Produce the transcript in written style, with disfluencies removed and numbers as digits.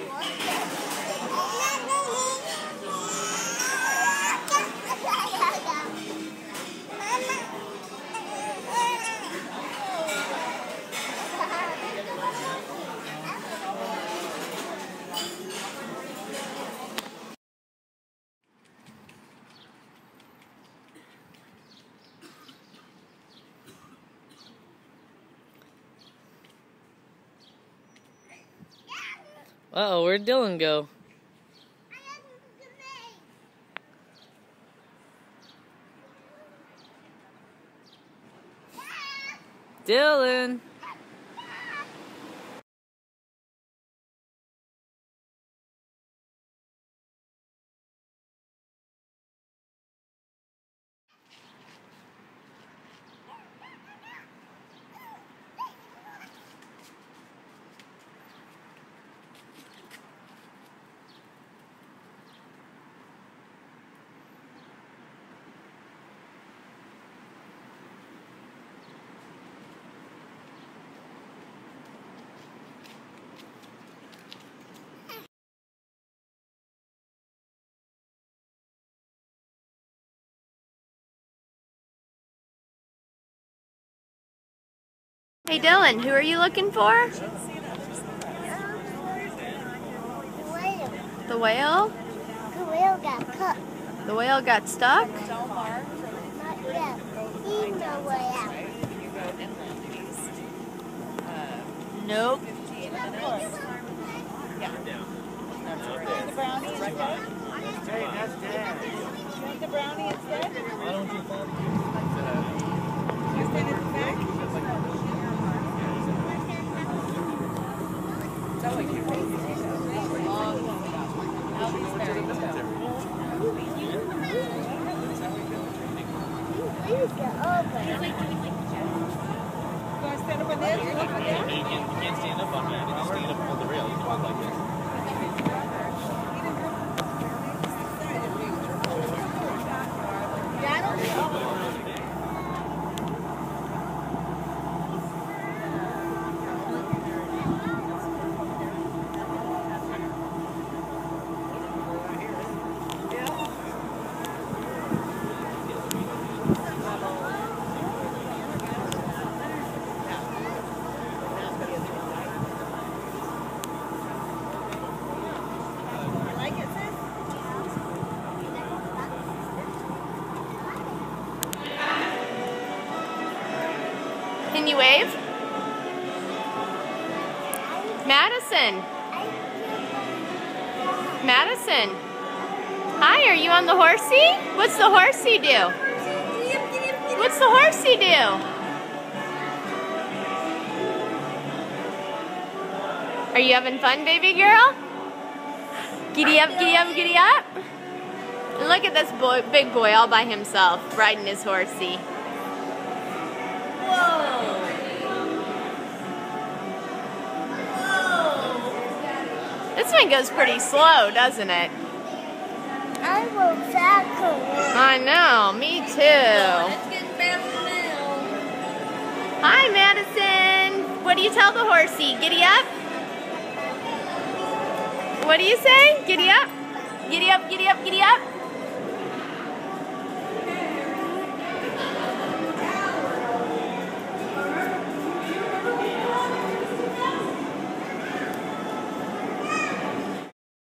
Uh-oh, where'd Dylan go? Dylan! Hey Dylan, who are you looking for? The whale. The whale got cut. The whale got stuck? Not yet. He's no way out. Nope. The brownie instead? Hey, that's Dad. You want the brownie instead? Why don't you follow you stand at the back? Please get over. You want to stand up on this? You can't stand up on that. You just stand up on the rail. You can walk like this. Can you wave? Madison. Madison. Hi, are you on the horsey? What's the horsey do? What's the horsey do? Are you having fun, baby girl? Giddy up, giddy up, giddy up. And look at this boy, big boy all by himself, riding his horsey. This one goes pretty slow, doesn't it? I will tackle it. I know, me too. Hi, Madison. What do you tell the horsey? Giddy up? What do you say? Giddy up? Giddy up, giddy up, giddy up?